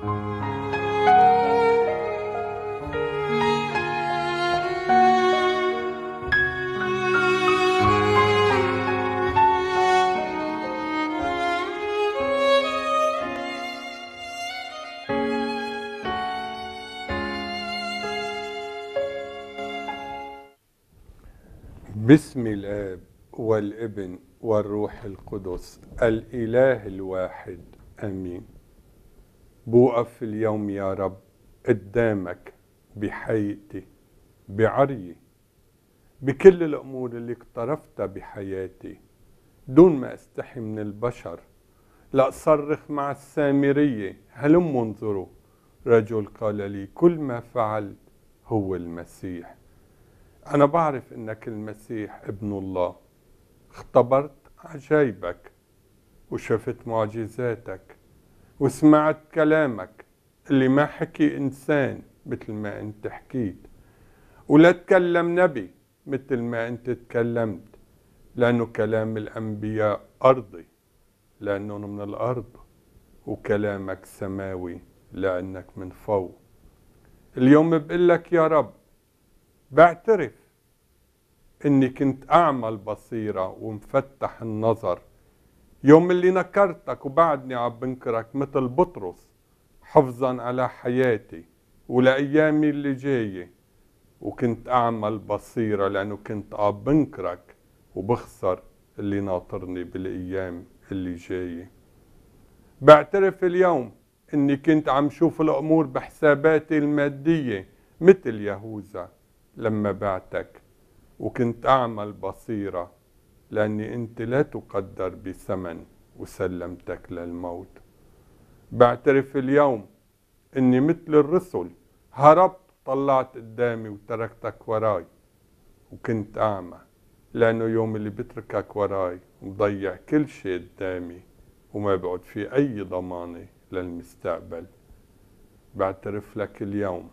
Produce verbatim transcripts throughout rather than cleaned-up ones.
باسم الآب والابن والروح القدس الإله الواحد آمين. بوقف اليوم يا رب قدامك بحقيقتي بعريي بكل الأمور اللي اقترفتها بحياتي دون ما أستحي من البشر، لا أصرخ مع السامرية هلم انظروا رجل قال لي كل ما فعلت هو المسيح. أنا بعرف إنك المسيح ابن الله، اختبرت عجايبك وشفت معجزاتك وسمعت كلامك اللي ما حكي إنسان مثل ما أنت حكيت، ولا تكلم نبي مثل ما أنت تكلمت، لأنه كلام الأنبياء أرضي لأنه من الأرض، وكلامك سماوي لأنك من فوق. اليوم بقول لك يا رب بعترف إني كنت أعمى البصيرة ومفتح النظر يوم اللي نكرتك وبعدني عم بنكرك مثل بطرس، حفظا على حياتي ولأيامي اللي جاية، وكنت أعمى البصيرة لأنه كنت عم بنكرك وبخسر اللي ناطرني بالأيام اللي جاية. بعترف اليوم إني كنت عم شوف الأمور بحساباتي المادية مثل يهوذا لما بعتك، وكنت أعمى البصيرة لأني أنت لا تقدر بثمن وسلمتك للموت. بعترف اليوم أني مثل الرسل هربت طلعت قدامي وتركتك وراي، وكنت أعمى لأنه يوم اللي بتركك وراي مضيع كل شيء قدامي وما بعد في أي ضمانة للمستقبل. بعترف لك اليوم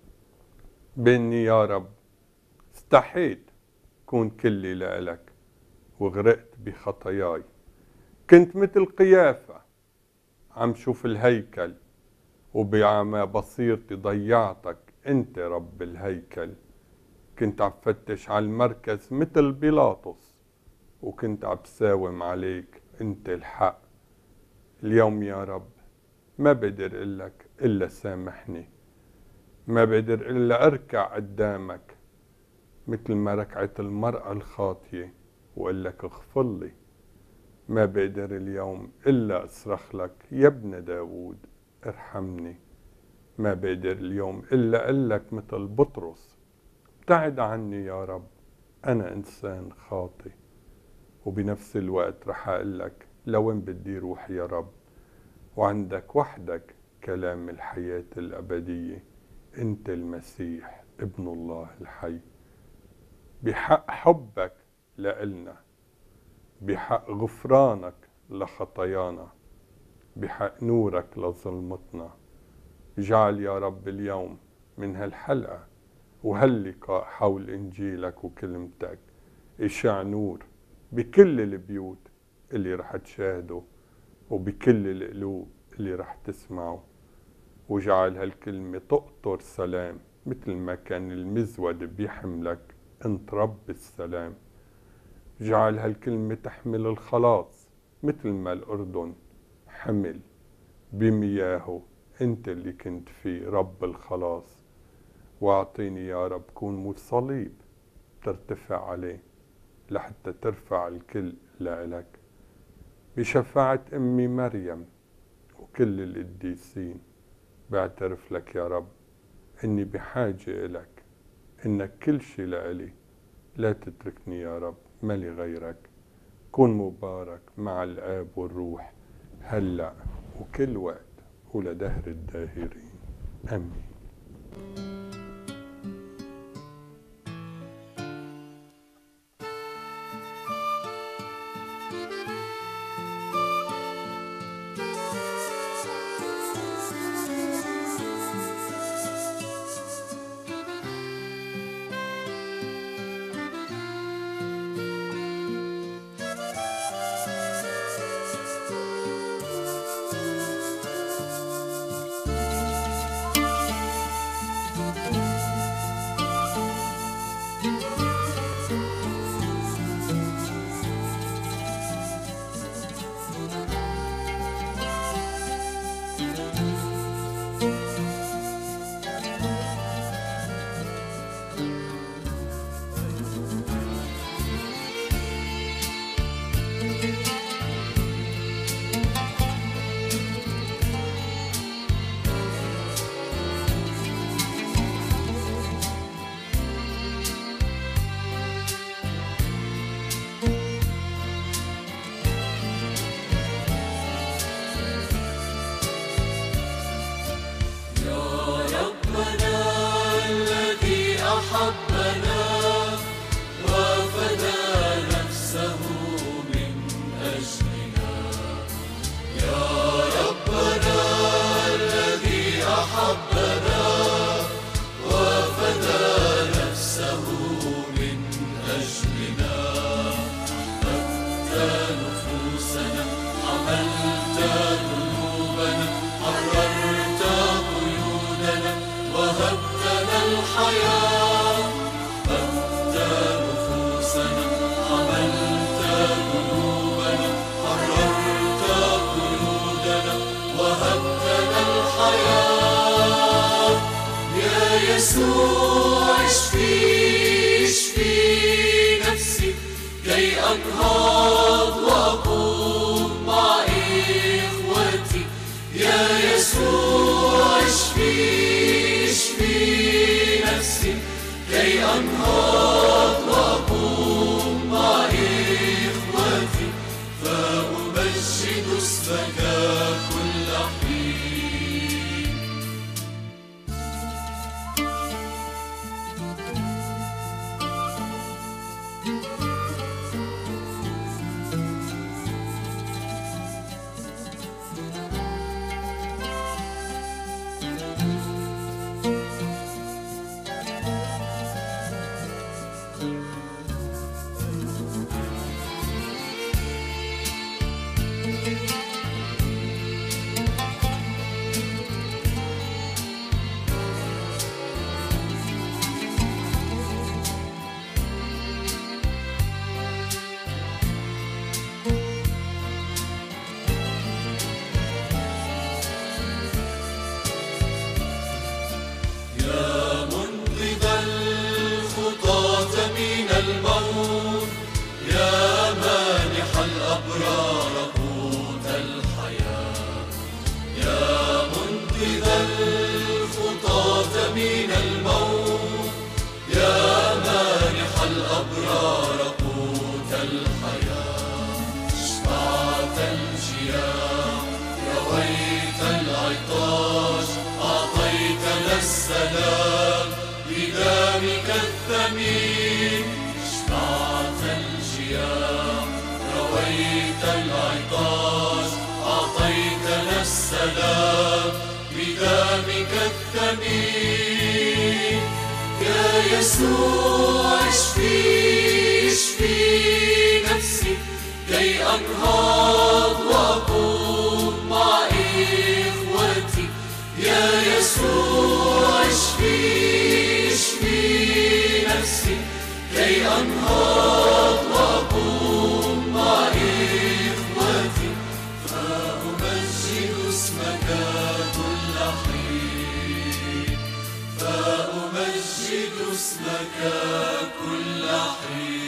بأني يا رب استحيت كون كلي لإلك وغرقت بخطاياي. كنت مثل قيافة عم شوف الهيكل وبعمى بصيرتي ضيعتك انت رب الهيكل. كنت عم فتش على المركز مثل بيلاطس وكنت عم ساوم عليك انت الحق. اليوم يا رب ما بقدر اقلك الا سامحني، ما بقدر الا اركع قدامك مثل ما ركعت المرأة الخاطية وقلك اغفر لي. ما بقدر اليوم إلا أصرخ لك يا ابن داود ارحمني. ما بقدر اليوم إلا أقلك مثل بطرس ابتعد عني يا رب أنا إنسان خاطي. وبنفس الوقت رح أقلك لوين بدي روح يا رب، وعندك وحدك كلام الحياة الأبدية، أنت المسيح ابن الله الحي. بحق حبك لإلنا، بحق غفرانك لخطايانا، بحق نورك لظلمتنا، اجعل يا رب اليوم من هالحلقة وهاللقاء حول إنجيلك وكلمتك إشع نور بكل البيوت اللي رح تشاهده وبكل القلوب اللي رح تسمعه، واجعل هالكلمة تقطر سلام مثل ما كان المزود بيحملك انت رب السلام. اجعل هالكلمة تحمل الخلاص مثل ما الأردن حمل بمياهه انت اللي كنت فيه رب الخلاص. واعطيني يا رب كون مصليب ترتفع عليه لحتى ترفع الكل لإلك. بشفاعة أمي مريم وكل القديسين بعترف لك يا رب إني بحاجة إلك، إنك كل شي لإلي، لا تتركني يا رب مالي غيرك. كن مبارك مع الآب والروح هلأ وكل وقت ولدهر الداهرين آمين. أحبنا وفدى نفسه من أجلنا. يا ربنا الذي أحبنا وفدى نفسه من أجلنا. أخذت نفوسنا، حملت ذنوبنا، حررت قيودنا وهبتنا الحياة. أخذت نفوسنا، حملت ذنوبنا، حررت قيودنا وهبتنا الحياة. يا يسوع اشفي اشفي نفسي كي أنهض وأقوم مع إخوتي. يا يسوع اشفي اشفي نفسي كي أنهض وأقوم مع إخوتي، فأمجد اسمك كل حين. السلام بدمك الثمين. اشبعت الجياع، رويت العطاش، أعطيتنا السلام بدمك الثمين. يا يسوع اشفي اشفي نفسي كي أنهض وأقوم مع إخوتي. يا يسوع اشفي اشفي نفسي كي أنهض وأقوم مع إخوتي، فأمجد اسمك كل حين، فأمجد اسمك كل حين.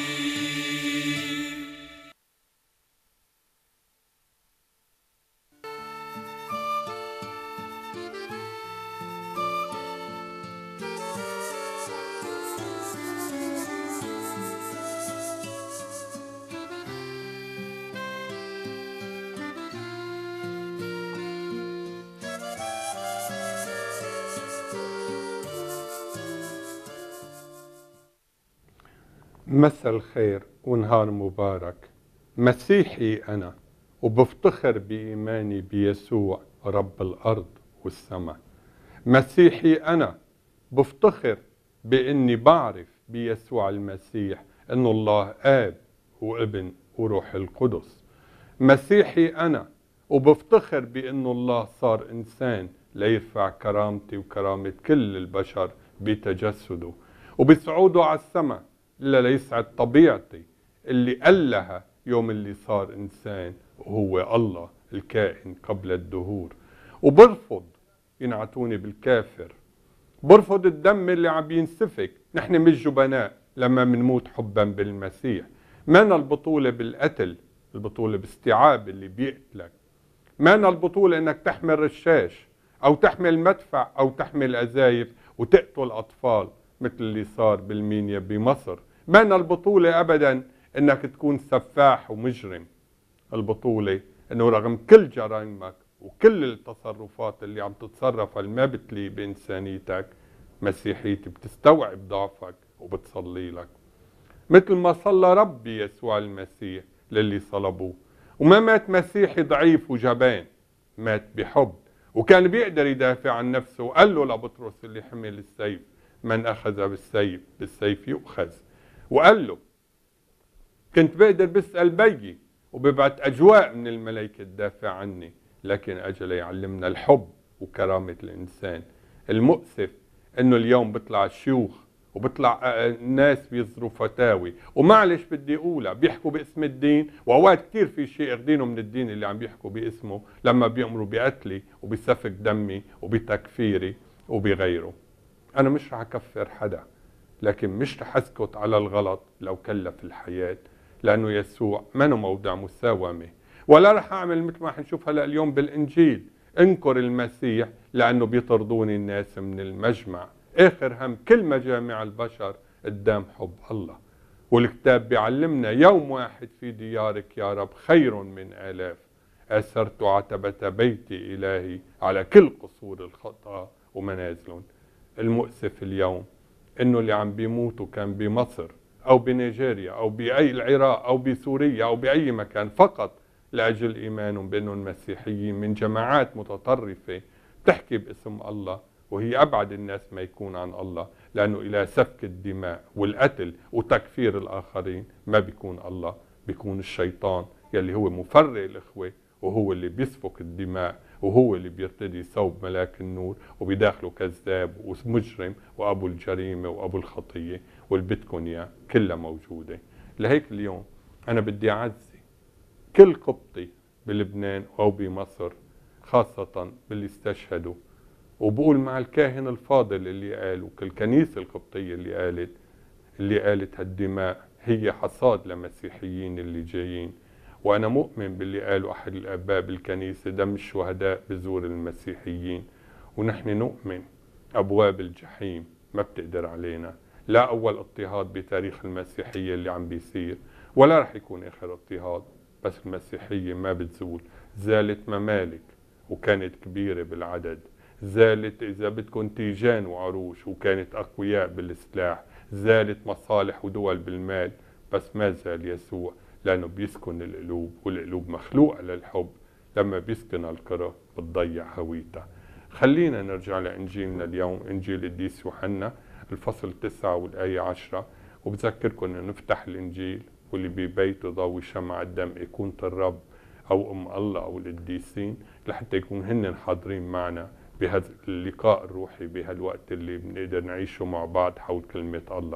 مساء الخير ونهار مبارك. مسيحي أنا وبفتخر بإيماني بيسوع رب الأرض والسماء. مسيحي أنا بفتخر بإني بعرف بيسوع المسيح إنه الله آب وابن وروح القدس. مسيحي أنا وبفتخر بإنه الله صار إنسان ليرفع كرامتي وكرامة كل البشر بتجسده وبصعوده على السماء، إلا ليسعد طبيعتي اللي قالها يوم اللي صار إنسان وهو الله الكائن قبل الدهور. وبرفض ينعتوني بالكافر، برفض الدم اللي عم ينسفك. نحن مش جبناء لما منموت حبا بالمسيح. مانا البطولة بالقتل، البطولة باستيعاب اللي بيقتلك. مانا البطولة انك تحمل رشاش او تحمل مدفع او تحمل أزايف وتقتل أطفال مثل اللي صار بالمينيا بمصر. مانا البطولة أبدا انك تكون سفاح ومجرم. البطولة انه رغم كل جرائمك وكل التصرفات اللي عم تتصرفها اللي ما بتليق بإنسانيتك، مسيحيتي بتستوعب ضعفك وبتصلي لك، مثل ما صلى ربي يسوع المسيح للي صلبوه، وما مات مسيحي ضعيف وجبان، مات بحب، وكان بيقدر يدافع عن نفسه. وقال له لبطرس اللي حمل السيف: من أخذ بالسيف بالسيف يؤخذ. وقال له: كنت بقدر بسأل بيي وببعت أجواء من الملائكة تدافع عني، لكن أجل يعلمنا الحب وكرامة الإنسان. المؤسف إنه اليوم بيطلع الشيوخ وبيطلع ناس بيصدروا فتاوي، ومعلش بدي أقولها، بيحكوا باسم الدين، وأوقات كتير في شيء أخدينه من الدين اللي عم بيحكوا باسمه لما بيأمروا بقتلي وبسفك دمي وبتكفيري وبغيره. أنا مش رح أكفر حدا، لكن مش رح أسكت على الغلط لو كلف الحياة، لأنه يسوع ما موضع مساومة. ولا رح أعمل مثل ما حنشوف هلأ اليوم بالإنجيل، انكر المسيح لأنه بيطردوني الناس من المجمع. آخر هم كل مجامع البشر قدام حب الله. والكتاب بيعلمنا: يوم واحد في ديارك يا رب خير من آلاف. أسرت عتبة بيتي إلهي على كل قصور الخطأ ومنازلهم. المؤسف اليوم إنه اللي عم بيموتوا كان بمصر أو بنيجيريا أو بأي العراق أو بسوريا أو بأي مكان فقط لأجل إيمانهم بأنهم مسيحيين من جماعات متطرفة تحكي باسم الله، وهي أبعد الناس ما يكون عن الله، لأنه إلى سفك الدماء والقتل وتكفير الآخرين ما بيكون الله، بيكون الشيطان يلي هو مفرق الإخوة، وهو اللي بيسفك الدماء، وهو اللي بيرتدي ثوب ملاك النور وبيداخله كذاب ومجرم وأبو الجريمة وأبو الخطية، والبدكن يا كلها موجودة. لهيك اليوم أنا بدي أعزي كل قبطي بلبنان أو بمصر، خاصة باللي استشهدوا، وبقول مع الكاهن الفاضل اللي قال وكل كنيسة القبطية اللي قالت اللي قالت هالدماء هي حصاد لمسيحيين اللي جايين. وأنا مؤمن باللي قاله أحد الآباء بالكنيسة: دم الشهداء بزور المسيحيين. ونحن نؤمن أبواب الجحيم ما بتقدر علينا، لا أول اضطهاد بتاريخ المسيحية اللي عم بيصير ولا رح يكون آخر اضطهاد، بس المسيحية ما بتزول. زالت ممالك وكانت كبيرة بالعدد، زالت إذا بدكم تيجان وعروش وكانت أقوياء بالسلاح، زالت مصالح ودول بالمال، بس ما زال يسوع، لأنه بيسكن القلوب، والقلوب مخلوقة للحب. لما بيسكن الكره بتضيع هويتها. خلينا نرجع لإنجيلنا اليوم، إنجيل القديس يوحنا الفصل تسعة والآية عشرة. وبذكركم أن نفتح الإنجيل، واللي ببيته ضوي شمع الدم يكون الرب أو أم الله أو القديسين، لحتى يكون هن حاضرين معنا بهذا اللقاء الروحي بهالوقت اللي بنقدر نعيشه مع بعض حول كلمة الله.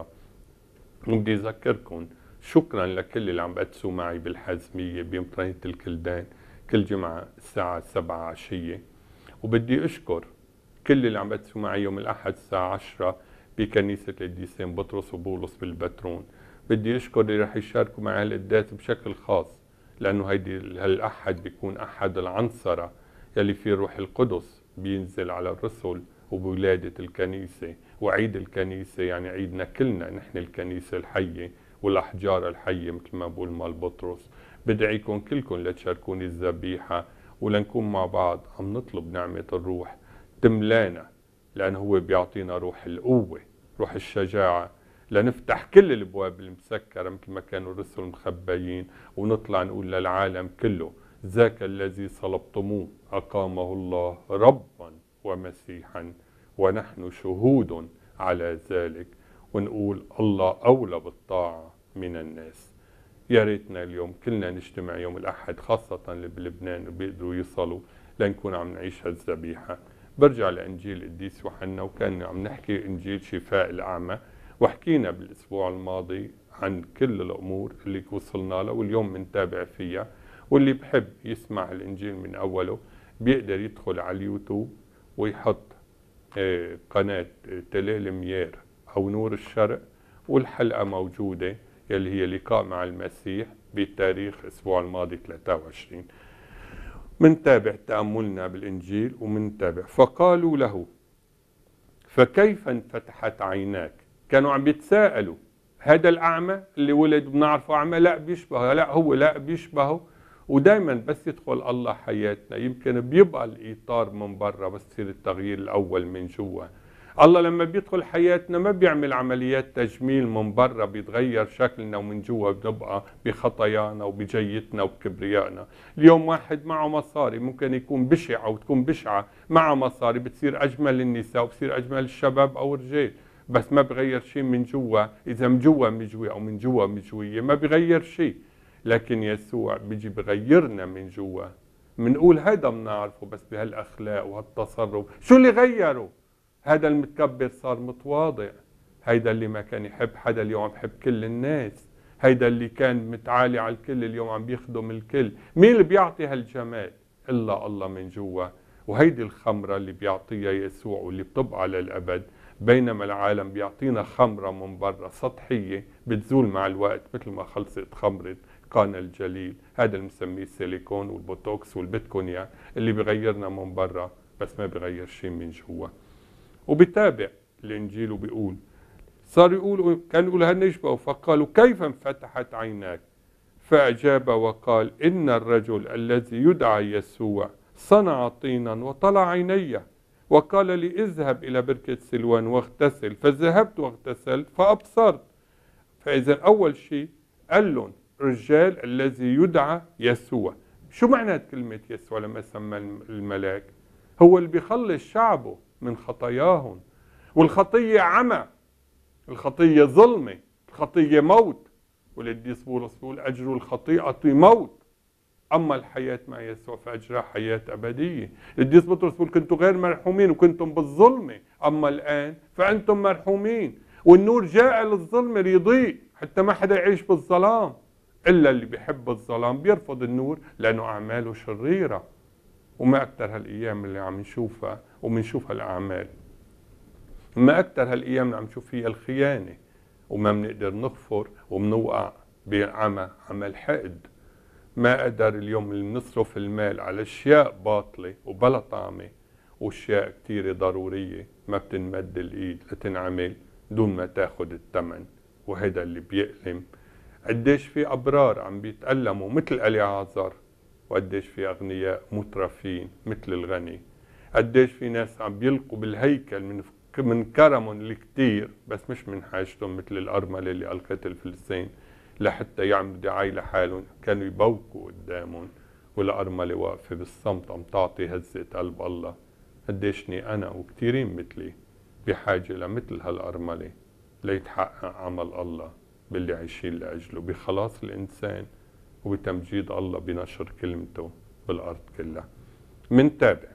وبدي أذكركم شكرا لكل اللي عم بقدسوا معي بالحازمية بمطرية الكلدان كل جمعة الساعة سبعة عشية. وبدي أشكر كل اللي عم بقدسوا معي يوم الأحد الساعة عشرة بكنيسة القديسين بطرس وبولس بالبترون. بدي أشكر اللي رح يشاركوا معي هالقداس بشكل خاص، لأنه هيدي هالأحد بيكون أحد العنصرة يلي فيه الروح القدس بينزل على الرسل وبولادة الكنيسة وعيد الكنيسة، يعني عيدنا كلنا نحن الكنيسة الحية والأحجار الحية مثل ما بقول مال بطرس. بدعيكم كلكم لتشاركوني الذبيحة ولنكون مع بعض عم نطلب نعمة الروح تملانا، لأنه هو بيعطينا روح القوة، روح الشجاعة، لنفتح كل الابواب المسكره مثل ما كانوا الرسل مخبيين، ونطلع نقول للعالم كله: ذاك الذي صلبتموه اقامه الله ربا ومسيحا ونحن شهود على ذلك. ونقول الله اولى بالطاعه من الناس. يا ريتنا اليوم كلنا نجتمع يوم الاحد، خاصه اللي بلبنان بيقدروا يصلوا لنكون عم نعيش هالذبيحه. برجع لانجيل القديس يوحنا، وكان عم نحكي انجيل شفاء الاعمى، وحكينا بالاسبوع الماضي عن كل الامور اللي وصلنا لها، واليوم بنتابع فيها. واللي بحب يسمع الانجيل من اوله بيقدر يدخل على اليوتيوب ويحط قناه تلال ميير او نور الشرق، والحلقه موجوده يلي هي لقاء مع المسيح بتاريخ الاسبوع الماضي ثلاثة وعشرين. منتابع تاملنا بالانجيل ومنتابع. فقالوا له: فكيف انفتحت عيناك؟ كانوا عم بيتساءلوا، هذا الأعمى اللي ولد بنعرفه أعمى؟ لا بيشبهه، لا هو لا بيشبهه. ودايما بس يدخل الله حياتنا يمكن بيبقى الإطار من برا، بس يصير التغيير الأول من جوا. الله لما بيدخل حياتنا ما بيعمل عمليات تجميل من برا بيتغير شكلنا ومن جوا بنبقى بخطايانا وبجيتنا وبكبريائنا. اليوم واحد معه مصاري ممكن يكون بشع أو تكون بشعة، معه مصاري بتصير أجمل النساء وبتصير أجمل الشباب أو الرجال، بس ما بغير شيء من جوا. إذا من جوا مجوي أو من جوا مجوية ما بغير شيء. لكن يسوع بيجي بغيرنا من جوا. منقول هيدا بنعرفه بس بهالأخلاق وهالتصرف. شو اللي غيره؟ هذا المتكبر صار متواضع، هيدا اللي ما كان يحب حدا اليوم عم يحب كل الناس، هيدا اللي كان متعالي على الكل اليوم عم بيخدم الكل. مين اللي بيعطي هالجمال؟ إلا الله من جوا. وهيدي الخمرة اللي بيعطيها يسوع واللي بتبقى للأبد، بينما العالم بيعطينا خمرة من برا سطحية بتزول مع الوقت، مثل ما خلصت خمرة قانا الجليل. هذا اللي بنسميه السيليكون والبوتوكس والبيتكونيا اللي بيغيرنا من برا بس ما بيغير شيء من جوا. وبتابع الإنجيل وبيقول، صار يقول كان يقول هالنجبة فقالوا كيف انفتحت عيناك؟ فأجاب وقال إن الرجل الذي يدعى يسوع صنع طينا وطلع عيني وقال لي اذهب إلى بركة سلوان واغتسل، فذهبت واغتسلت فأبصرت. فإذا أول شيء قال لهم الرجال الذي يدعى يسوع. شو معنى كلمة يسوع لما سمى الملاك؟ هو اللي بيخلص شعبه من خطاياهم. والخطية عمى، الخطية ظلمة، الخطية موت. والقديس بولس بيقول أجر الخطيئة موت، أما الحياة مع يسوع فأجرها حياة أبدية. القديس بطرس بيقول كنتم غير مرحومين وكنتم بالظلمة، أما الآن فأنتم مرحومين. والنور جاء للظلمة ليضيء حتى ما حدا يعيش بالظلام، إلا اللي بيحب الظلام بيرفض النور لأنه أعماله شريرة. وما أكثر هالأيام اللي عم نشوفها ومنشوف هالأعمال، ما أكثر هالأيام اللي عم نشوف فيها الخيانة، وما بنقدر نغفر وبنوقع بعمى عمل حقد. ما قدر اليوم اللي بنصرف المال على أشياء باطلة وبلا طعمة وأشياء كتيرة ضرورية ما بتنمد الإيد لتنعمل دون ما تاخد الثمن. وهذا اللي بيألم. قديش في أبرار عم بيتألموا مثل اليعازر، وقديش في أغنياء مترفين مثل الغني. قديش في ناس عم بيلقوا بالهيكل من من كرمهم الكتير بس مش من حاجتهم، مثل الأرملة اللي ألقت الفلسطين لحتى يعملوا دعاية لحالهم، كانوا يبوكوا قدامهم والأرملة واقفة بالصمت عم تعطي هزة قلب الله. قديشني أنا وكتيرين مثلي بحاجة لمثل هالأرملة ليتحقق عمل الله باللي عايشين لأجله، بخلاص الإنسان وبتمجيد الله بنشر كلمته بالأرض كلها. من تابع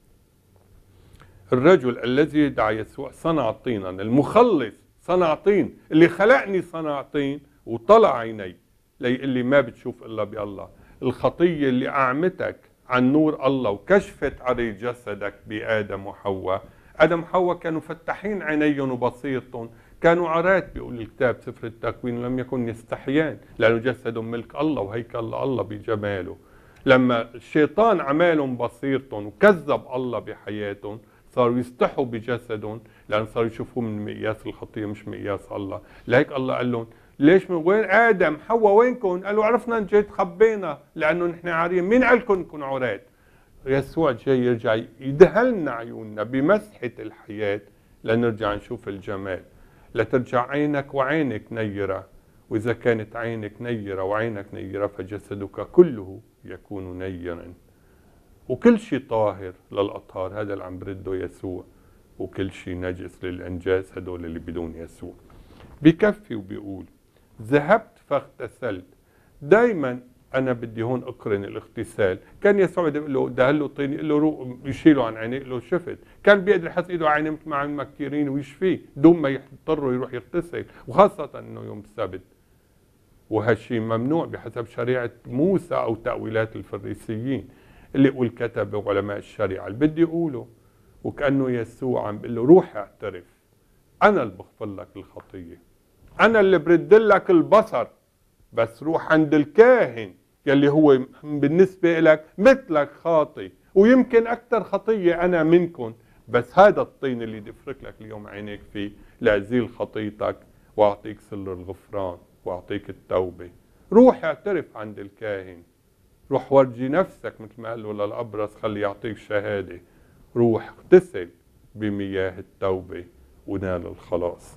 الرجل الذي يدعى يسوع صنع طينا، المخلص صنع طين، اللي خلقني صنع طين وطلع عيني ليقلي ما بتشوف إلا بالله. الخطية اللي أعمتك عن نور الله وكشفت عري جسدك بآدم وحواء. آدم وحواء كانوا فتحين عينيهم وبصيرتهم، كانوا عرات بيقول الكتاب سفر التكوين، لم يكن يستحيان لأنه جسدهم ملك الله وهيكل الله بجماله. لما الشيطان عمالهم بصيرتهم وكذب الله بحياتهم صاروا يستحوا بجسدهم لأن صاروا يشوفوه من مقياس الخطية مش مقياس الله. لهيك الله قال لهم ليش من وين آدم حواء وينكم؟ قالوا عرفنا ان جيت خبينا لأنه نحن عارين. مين قالكم انكم عرات؟ يسوع جاي يرجع يدهلنا عيوننا بمسحة الحياة لنرجع نشوف الجمال، لترجع عينك وعينك نيرة. وإذا كانت عينك نيرة وعينك نيرة فجسدك كله يكون نيرا. وكل شيء طاهر للأطهار، هذا اللي عم برده يسوع، وكل شيء نجس للأنجاس، هدول اللي بدون يسوع. بكفي وبيقول ذهبت فاغتسلت. دايما أنا بدي هون أقرن الاغتسال. كان يسوع يقول له دهل له طين، يقول له روح يشيله عن عينيه، يقول له شفت. كان بيقدر يحط ايده على عينيه مثل ما عم مكيرين ويشفيه دون ما يضطروا يروح يغتسل، وخاصة انه يوم السبت. وهالشيء ممنوع بحسب شريعة موسى أو تأويلات الفريسيين اللي يقول كتب علماء الشريعة اللي بدي يقوله. وكأنه يسوع عم بيقول له روح اعترف، أنا اللي بغفر لك الخطية، أنا اللي برد لك البصر، بس روح عند الكاهن يلي هو بالنسبة لك مثلك خاطي ويمكن أكثر خطية أنا منكم، بس هذا الطين اللي دفرك لك اليوم عينيك فيه لأزيل خطيتك وأعطيك سر الغفران وأعطيك التوبة. روح اعترف عند الكاهن، روح ورجي نفسك مثل ما قال له للأبرص خلي يعطيك شهادة، روح اغتسل بمياه التوبة ونال الخلاص.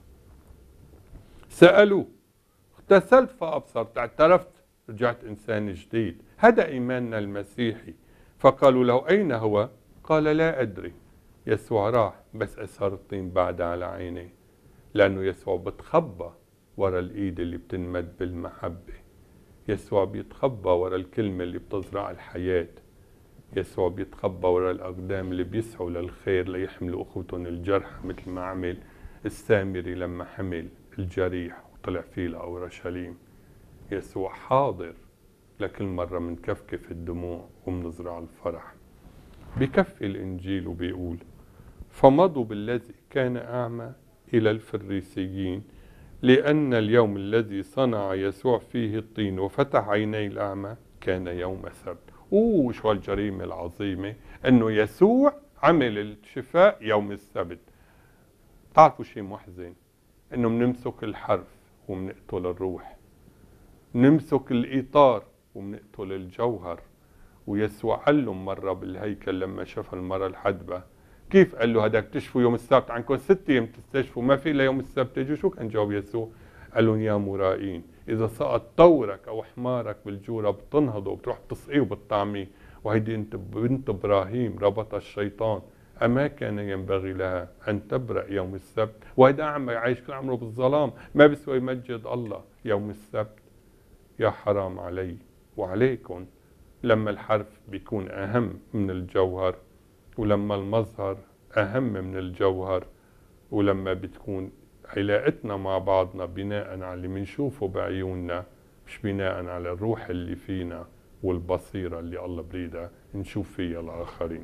سألوه اغتسلت فأبصرت، اعترفت، رجعت إنسان جديد. هذا إيماننا المسيحي. فقالوا له أين هو؟ قال لا أدري. يسوع راح بس أثر الطين بعد على عينيه، لأنه يسوع بتخبى ورا الإيد اللي بتنمد بالمحبة. يسوع بيتخبى ورا الكلمة اللي بتزرع الحياة. يسوع بيتخبى ورا الأقدام اللي بيسعوا للخير ليحملوا أخوتهم الجرحى، مثل ما عمل السامري لما حمل الجريح وطلع فيه لأورشليم. يسوع حاضر لكل مرة منكفكف الدموع ومنزرع الفرح. بكفي الإنجيل وبيقول فمضوا بالذي كان أعمى إلى الفريسيين، لأن اليوم الذي صنع يسوع فيه الطين وفتح عيني الأعمى كان يوم سبت. أوه شو الجريمة العظيمة أنه يسوع عمل الشفاء يوم السبت. تعرفوا شيء محزن؟ أنه بنمسك الحرف وبنقتل الروح، نمسك الإطار وبنقتل الجوهر. ويسوع قال لهم مرة بالهيكل لما شاف المرة الحدبة، كيف قال له هداك تشفوا يوم السبت؟ عنكم ست ايام تستشفوا، ما في الا يوم السبت تجوا. شو كان جواب يسوع؟ قال لهم يا مرائين، اذا سقط طورك او حمارك بالجوره بتنهضه وبتروح بتسقيه وبتطعميه. وهيدي انت بنت ابراهيم ربط الشيطان، اما كان ينبغي لها ان تبرأ يوم السبت؟ وهيدا اعمى عايش كل عمره بالظلام، ما بيسوى يمجد الله يوم السبت. يا حرام علي وعليكم لما الحرف بيكون اهم من الجوهر، ولما المظهر أهم من الجوهر، ولما بتكون علاقتنا مع بعضنا بناء على اللي منشوفه بعيوننا مش بناء على الروح اللي فينا والبصيرة اللي الله بريدها نشوف فيها الآخرين.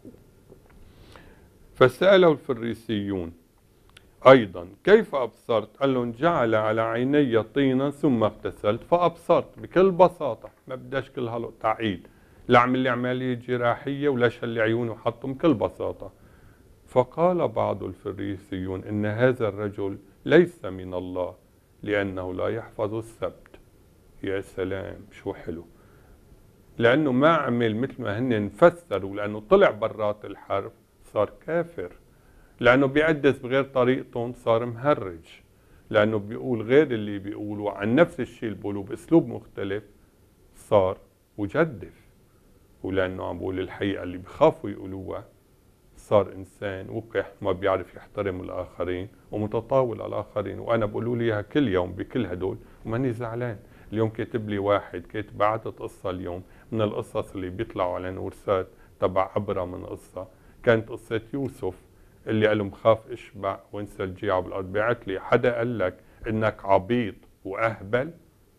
فسأله الفريسيون أيضا كيف أبصرت؟ قال لهم جعل على عيني طينا ثم اغتسلت فأبصرت. بكل بساطة، ما بداش كل هالتعقيد، لا عمل لي عملية جراحية ولا شل عيونه وحطهم، بكل بساطة. فقال بعض الفريسيون إن هذا الرجل ليس من الله لأنه لا يحفظ السبت. يا سلام شو حلو، لأنه ما عمل مثل ما هن فسروا، لأنه طلع برات الحرف صار كافر، لأنه بيقدس بغير طريقتهم صار مهرج، لأنه بيقول غير اللي بيقولوا عن نفس الشيء اللي بيقولوا بأسلوب مختلف صار مجدف، ولأنه عم بقول الحقيقة اللي بخافوا يقولوها صار إنسان وقح ما بيعرف يحترم الآخرين ومتطاول على الآخرين. وأنا بقولوا لي إياها كل يوم بكل هدول وماني زعلان. اليوم كاتب لي واحد، كاتب بعتت قصة اليوم من القصص اللي بيطلعوا على نورسات تبع عبرة من قصة، كانت قصة يوسف اللي قال له مخاف اشبع وانسى الجيع بالأرض. بعت لي حدا قال لك إنك عبيط وأهبل؟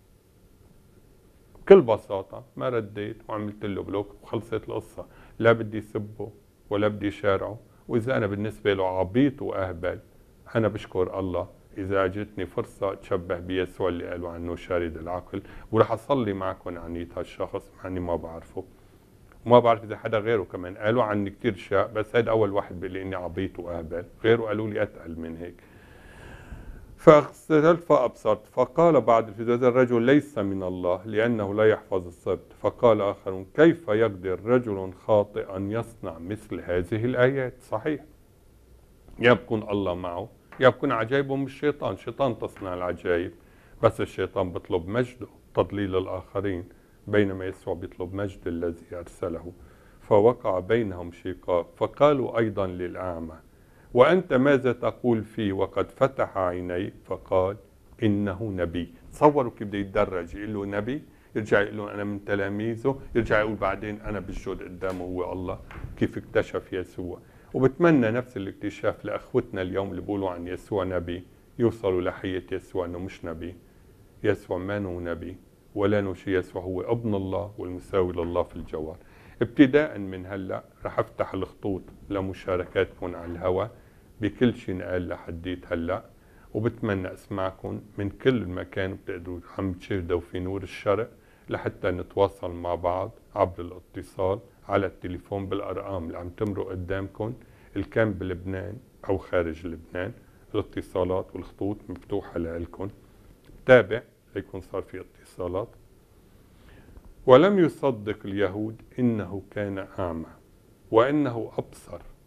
بكل بساطة ما رديت وعملت له بلوك وخلصت القصة. لا بدي سبه ولا بدي شارعه، وإذا أنا بالنسبة له عبيط وأهبل أنا بشكر الله إذا أجتني فرصة تشبه بيسوع اللي قالوا عنه شارد العقل، ورح أصلي معكم عنيت هالشخص مع إني ما بعرفه وما بعرف إذا حدا غيره كمان. قالوا عني كتير أشياء بس هيدا أول واحد بيقول لي إني عبيط وأهبل، غيره قالوا لي أتقل من هيك. فاغتسلت فأبصرت. فقال بعد في هذا الرجل ليس من الله لأنه لا يحفظ السبت. فقال آخرون كيف يقدر رجل خاطئ أن يصنع مثل هذه الآيات؟ صحيح، يا بكون الله معه يا بكون عجائبه من الشيطان. الشيطان تصنع العجائب، بس الشيطان بيطلب مجده تضليل الآخرين، بينما يسوع بيطلب مجد الذي أرسله. فوقع بينهم شقاق. فقالوا أيضا للأعمى وأنت ماذا تقول فيه وقد فتح عينيه؟ فقال إنه نبي. تصوروا كيف بده يتدرج، يقول له نبي، يرجع يقول له أنا من تلاميذه، يرجع يقول بعدين أنا بسجد قدامه هو الله. كيف اكتشف يسوع. وبتمنى نفس الاكتشاف لأخوتنا اليوم اللي بيقولوا عن يسوع نبي يوصلوا لحقيقة يسوع أنه مش نبي. يسوع ما هو نبي ولا نو شيء، يسوع هو ابن الله والمساوي لله في الجوهر. ابتداء من هلا رح افتح الخطوط لمشاركاتكم على الهواء بكل شيء نقال لحديت هلا، وبتمنى اسمعكم من كل مكان بتقدروا عم تشاهدوا في نور الشرق لحتى نتواصل مع بعض عبر الاتصال على التليفون بالارقام اللي عم تمرق قدامكم، اللي كان بلبنان او خارج لبنان. الاتصالات والخطوط مفتوحه لكم، تابع ليكون صار في اتصالات. ولم يصدق اليهود إنه كان أعمى وإنه أبصر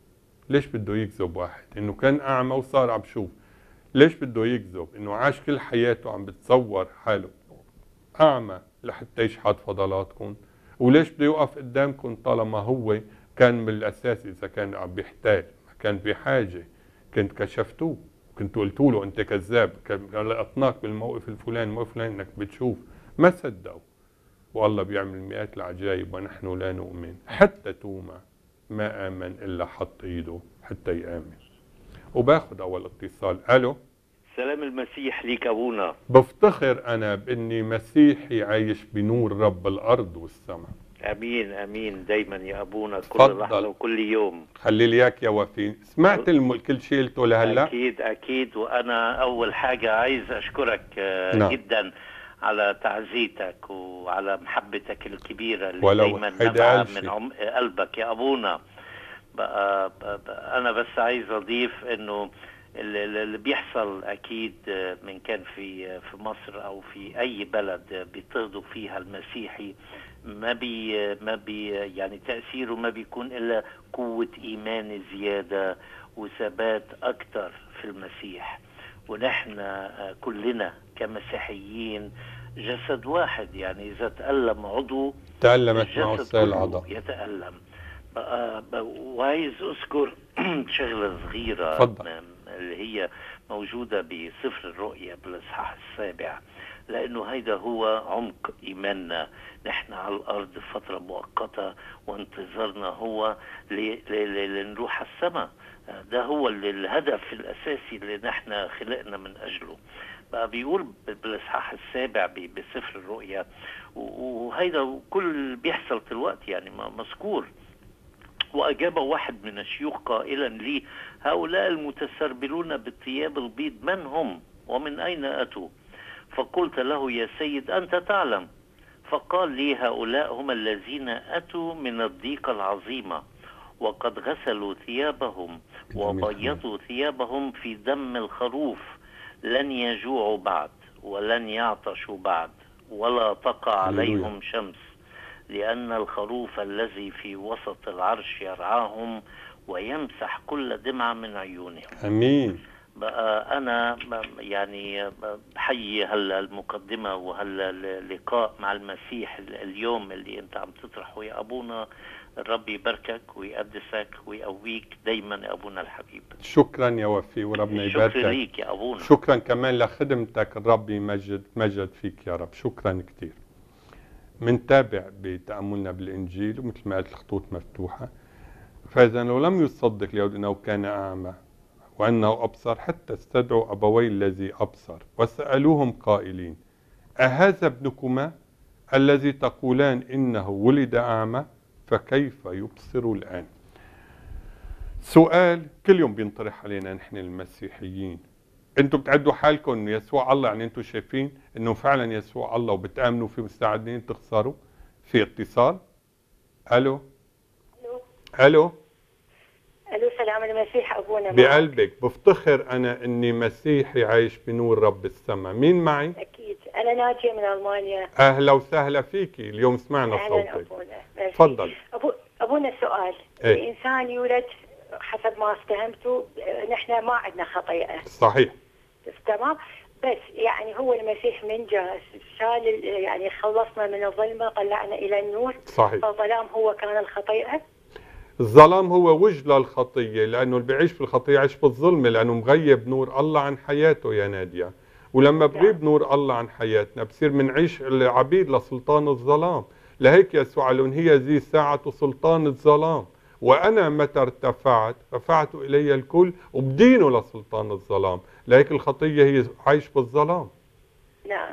ليش بده يكذب واحد؟ إنه كان أعمى وصار عم بشوف. ليش بده يكذب؟ إنه عاش كل حياته عم بتصور حاله أعمى لحتى يشحت فضلاتكم. وليش بده يوقف قدامكم طالما هو كان بالأساس إذا كان عم بيحتاج ما كان بحاجة كنت كشفتوه، كنت قلتوا له أنت كذاب، لقطناك بالموقف الفلاني الموقف الفلاني إنك بتشوف، ما صدقوا. والله بيعمل مئات العجائب ونحن لا نؤمن. حتى توما ما آمن إلا حط إيده حتى يآمن. وباخذ أول اتصال. ألو. سلام المسيح ليك أبونا. بفتخر أنا بإني مسيحي عايش بنور رب الأرض والسماء. أمين أمين دايما يا أبونا، كل فضل. لحظة وكل يوم. خلي لي إياك يا وفي. سمعت الم... كل شيء قلته لهلا؟ أكيد أكيد. وأنا أول حاجة عايز أشكرك نعم. جدا على تعزيتك وعلى محبتك الكبيرة اللي ولو دايما نبعة من عمق قلبك يا أبونا. بقى بقى أنا بس عايز أضيف إنه اللي بيحصل أكيد من كان في في مصر أو في أي بلد بيضطهدوا فيها المسيحي ما بي ما بي يعني تأثيره ما بيكون إلا قوة إيمان زيادة وثبات أكتر في المسيح. ونحن كلنا كمسيحيين جسد واحد، يعني إذا تألم عضو تألمت معه سائر الأعضاء يتألم. بقى بقى وعايز أذكر شغلة صغيرة فضل. اللي هي موجودة بسفر الرؤيا بالإصحاح السابع، لأنه هيدا هو عمق إيماننا. نحن على الأرض فترة مؤقتة وانتظارنا هو لنروح السماء. ده هو الهدف الأساسي اللي نحن خلقنا من أجله. بقى بيقول بالإصحاح السابع بسفر الرؤيا، وهيدا كل بيحصل في الوقت يعني مذكور. وأجاب واحد من الشيوخ قائلا لي: هؤلاء المتسربلون بالثياب البيض من هم ومن أين أتوا؟ فقلت له: يا سيد أنت تعلم. فقال لي: هؤلاء هم الذين أتوا من الضيقة العظيمة وقد غسلوا ثيابهم وبيضوا ثيابهم في دم الخروف، لن يجوعوا بعد ولن يعطشوا بعد ولا تقع عليهم شمس، لأن الخروف الذي في وسط العرش يرعاهم ويمسح كل دمعة من عيونهم. أمين. بقى أنا يعني بحيي هلا المقدمة وهلا اللقاء مع المسيح اليوم اللي أنت عم تطرحه يا أبونا. الرب يباركك ويقدسك ويقويك دايما يا أبونا الحبيب. شكرا يا وفي وربنا يباركك. شكرا ليك يا أبونا. شكرا كمان لخدمتك. الرب يمجد مجد فيك يا رب. شكرا كتير. منتابع بتأملنا بالإنجيل ومثل ما قلت الخطوط مفتوحة. فإذا لو لم يصدق اليهود أنه كان أعمى وأنه أبصر حتى استدعوا أبوي الذي أبصر وسألوهم قائلين: أهذا ابنكما الذي تقولان إنه ولد أعمى فكيف يبصر الآن؟ سؤال كل يوم بينطرح علينا نحن المسيحيين. انتوا بتعدوا حالكم انه يسوع الله، يعني انتوا شايفين انه فعلا يسوع الله وبتآمنوا فيه مستعدين تخسروا؟ في اتصال. الو الو الو الو سلام المسيح ابونا. بقلبك بفتخر انا اني مسيحي عايش بنور رب السماء. مين معي؟ اكيد انا ناجيه من المانيا. اهلا وسهلا فيكي. اليوم سمعنا صوتك. اهلا ابونا. تفضل. أبو... ابونا سؤال. ايه؟ الانسان يولد حسب ما استهمته نحن ما عندنا خطيئه. صحيح. تمام. بس يعني هو المسيح من جاء شال يعني خلصنا من الظلمه طلعنا الى النور. صحيح. فالظلام هو كان الخطيئه. الظلام هو وجه للخطيه، لانه اللي بيعيش في الخطيه يعيش بالظلمه لانه مغيب نور الله عن حياته يا ناديه. ولما بغيب نور الله عن حياتنا بصير منعيش العبيد لسلطان الظلام. لهيك يسوع قال لهم: هي ذي ساعة سلطان الظلام وأنا متى ارتفعت رفعت إلي الكل وبدينه لسلطان الظلام. لهيك الخطية هي عايش بالظلام. نعم.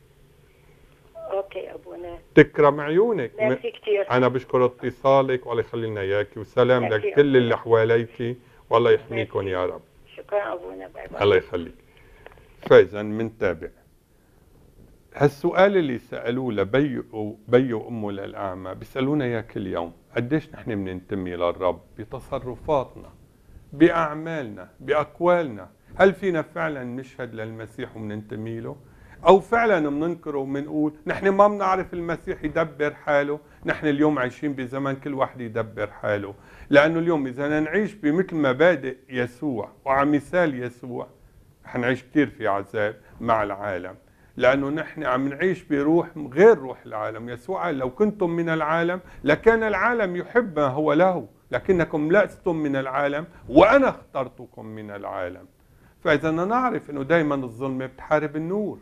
اوكي ابونا. تكرم عيونك. ميرسي كثير. انا بشكر اتصالك والله يخلي لنا اياكي وسلام لكل اللي حواليك والله يحميكم يا رب. شكرا ابونا. باي باي. الله يخليك. فاذا منتابع هالسؤال اللي سالوه لبي بي وامه للاعمى بيسالونا اياه كل يوم. قديش نحن بننتمي للرب بتصرفاتنا باعمالنا باقوالنا؟ هل فينا فعلا نشهد للمسيح وبننتمي له؟ أو فعلا بننكره وبنقول نحن ما بنعرف المسيح يدبر حاله. نحن اليوم عايشين بزمن كل واحد يدبر حاله، لأنه اليوم إذا نعيش بمثل مبادئ يسوع وعلى مثال يسوع حنعيش كتير في عذاب مع العالم، لأنه نحن عم نعيش بروح غير روح العالم. يسوع قال لو كنتم من العالم لكان العالم يحب ما هو له، لكنكم لستم من العالم وأنا اخترتكم من العالم. فإذا نعرف أنه دايما الظلمة بتحارب النور،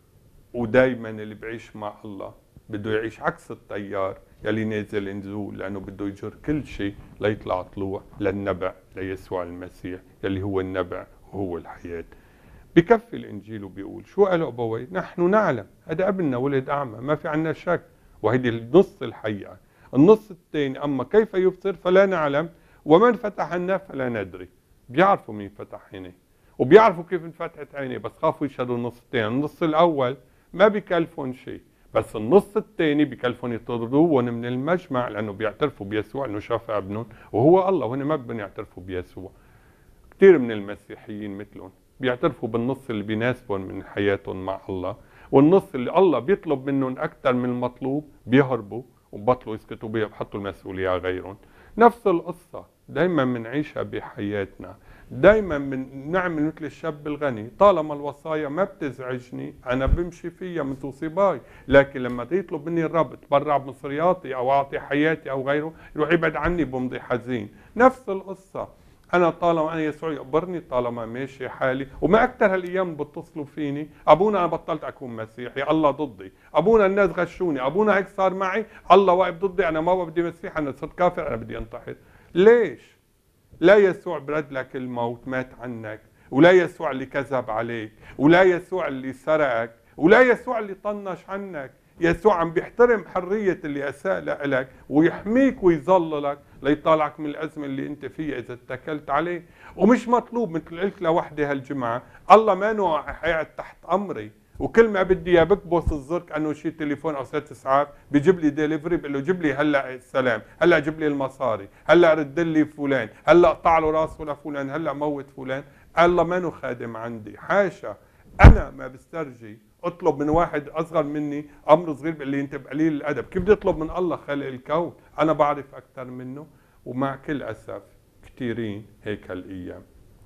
ودايما اللي بعيش مع الله بده يعيش عكس التيار يلي نازل نزول، لأنه بده يجر كل شيء ليطلع طلوع للنبع ليسوع المسيح يلي هو النبع وهو الحياة. بكفي الإنجيل وبيقول شو قالوا أبوي؟ نحن نعلم هذا ابننا ولد أعمى، ما في عنا شك، وهيدي النص الحقيقة. النص الثاني أما كيف يبصر فلا نعلم ومن فتح عنا فلا ندري. بيعرفوا مين فتح عينيه وبيعرفوا كيف انفتحت عينيه، بس خافوا يشهدوا النص الثاني. النص الأول ما بيكلفون شيء، بس النص الثاني بيكلفون يطردوهم من المجمع، لأنه بيعترفوا بيسوع أنه شاف ابنهم وهو الله، وهن ما بدهم يعترفوا بيسوع. كثير من المسيحيين مثلهم بيعترفوا بالنص اللي بيناسبهم من حياتهم مع الله، والنص اللي الله بيطلب منهم أكثر من المطلوب بيهربوا وبطلوا يسكتوا بيحطوا المسؤولية على غيرهم. نفس القصة دايما بنعيشها بحياتنا، دايما بنعمل مثل الشاب الغني، طالما الوصايا ما بتزعجني أنا بمشي فيها من توصيباي، لكن لما يطلب مني الرب تبرع بمصرياتي أو أعطي حياتي أو غيره يروح يبعد عني بمضي حزين. نفس القصة، أنا طالما أنا يسوع يقبرني طالما ماشي حالي. وما أكثر هالأيام بتصلوا فيني أبونا أنا بطلت أكون مسيحي الله ضدي، أبونا الناس غشوني، أبونا هيك صار معي الله واقف ضدي، أنا ما بدي مسيح، أنا صرت كافر، أنا بدي أنتحر. ليش؟ لا يسوع برد لك الموت مات عنك، ولا يسوع اللي كذب عليك، ولا يسوع اللي سرقك، ولا يسوع اللي طنش عنك. يسوع عم بيحترم حرية اللي أساء لك ويحميك ويظللك ليطالعك من الأزمة اللي أنت فيها إذا اتكلت عليه. ومش مطلوب مثل قلت لوحدة هالجمعة الله ما نوع قاعد تحت أمري، وكل ما بدي اياه بكبس الزر كانه شيء تليفون او ست اسعاف بيجيب لي ديليفري، بقول له جيب لي هلا السلام، هلا جيب لي المصاري، هلا رد لي فلان، هلا قطع له راسه لفلان، هلا موت فلان. الله ما نو خادم عندي، حاشا. انا ما بسترجي اطلب من واحد اصغر مني امر صغير بقول لي انت بقليل الادب. كيف بدي اطلب من الله خالق الكون؟ انا بعرف اكثر منه. ومع كل اسف كثيرين هيك هالايام.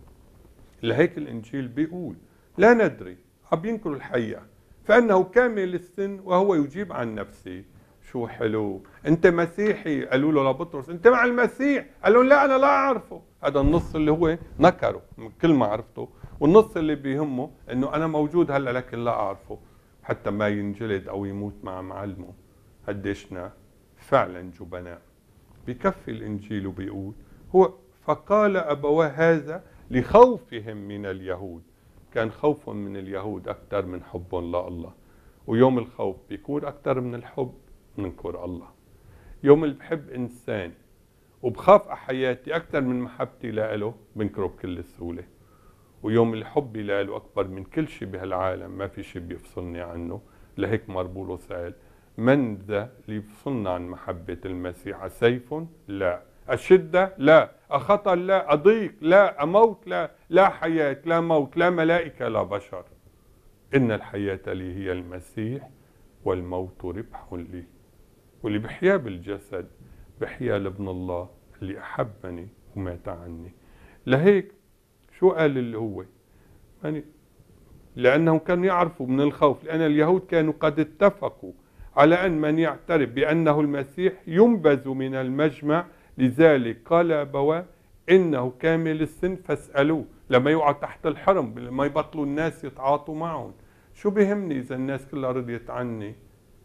لهيك الانجيل بيقول لا ندري، عم ينكروا الحقيقة، فانه كامل السن وهو يجيب عن نفسه. شو حلو، انت مسيحي؟ قالوا له لبطرس انت مع المسيح؟ قال لهم لا انا لا اعرفه. هذا النص اللي هو نكره من كل ما عرفته، والنص اللي بيهمه انه انا موجود هلا لكن لا اعرفه، حتى ما ينجلد او يموت مع معلمه. قديشنا فعلا جبناء. بكفي الانجيل وبيقول هو فقال ابواه هذا لخوفهم من اليهود. كان خوفهم من اليهود اكثر من حبهم لله، ويوم الخوف بيكون اكثر من الحب بننكر الله. يوم اللي بحب انسان وبخاف على حياتي اكثر من محبتي له بنكره بكل سهوله. ويوم اللي حبي له اكبر من كل شيء بهالعالم ما في شيء بيفصلني عنه. لهيك مربولوس قال من ذا اللي يفصلنا عن محبه المسيح؟ سيف؟ لا. الشده؟ لا. خطر؟ لا. ضيق؟ لا. موت؟ لا. لا حياه، لا موت، لا ملائكه، لا بشر. ان الحياه لي هي المسيح والموت ربح لي. واللي بحيا بالجسد بحيا لابن الله اللي احبني ومات عني. لهيك شو قال اللي هو يعني لانهم كانوا يعرفوا من الخوف، لان اليهود كانوا قد اتفقوا على ان من يعترف بانه المسيح ينبذ من المجمع. لذلك قال ابواه انه كامل السن فاسالوه. لما يقعد تحت الحرم لما يبطلوا الناس يتعاطوا معهم. شو بيهمني اذا الناس كلها رضيت عني